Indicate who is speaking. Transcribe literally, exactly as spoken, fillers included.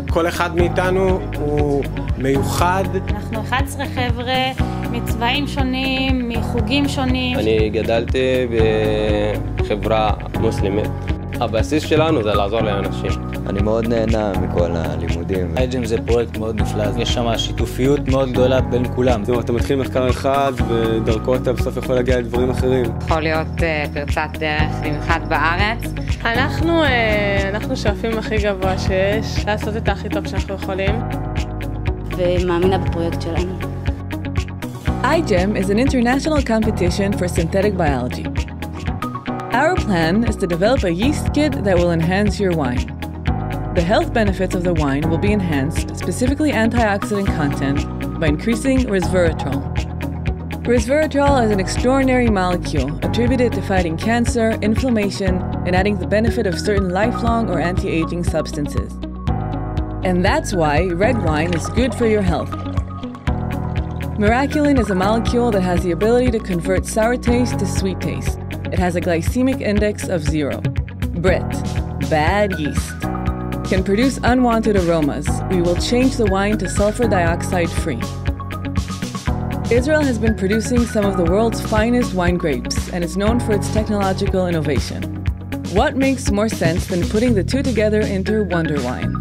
Speaker 1: כל אחד מאיתנו הוא מיוחד.
Speaker 2: אנחנו אחד עשר חבר'ה מצבעים שונים, מחוגים שונים.
Speaker 3: אני גדלתי בחברה מוסלמית. הבסיס שלנו זה לעזור לאנשים.
Speaker 4: אני מאוד נהנה מכל הלימודים.
Speaker 5: אייג'ם זה פרויקט מאוד נפלא, יש שם שיתופיות מאוד גדולה בין כולם.
Speaker 6: זאת אומרת, אתה מתחיל מחקר אחד ודרכו אתה בסוף יכול להגיע לדברים אחרים.
Speaker 7: יכול להיות פרצת דרך, במיוחד בארץ.
Speaker 8: אנחנו, אנחנו שואפים הכי גבוה שיש, לעשות את הכי טוב שאנחנו יכולים.
Speaker 9: ומאמינה בפרויקט שלנו.
Speaker 10: iGEM is an international competition for synthetic biology. Our plan is to develop a yeast kit that will enhance your wine. The health benefits of the wine will be enhanced, specifically antioxidant content, by increasing resveratrol. Resveratrol is an extraordinary molecule attributed to fighting cancer, inflammation, and adding the benefit of certain lifelong or anti-aging substances. And that's why red wine is good for your health. Miraculin is a molecule that has the ability to convert sour taste to sweet taste. It has a glycemic index of zero. Brett, bad yeast, can produce unwanted aromas. We will change the wine to sulfur dioxide free. Israel has been producing some of the world's finest wine grapes and is known for its technological innovation. What makes more sense than putting the two together into Wonder Wine?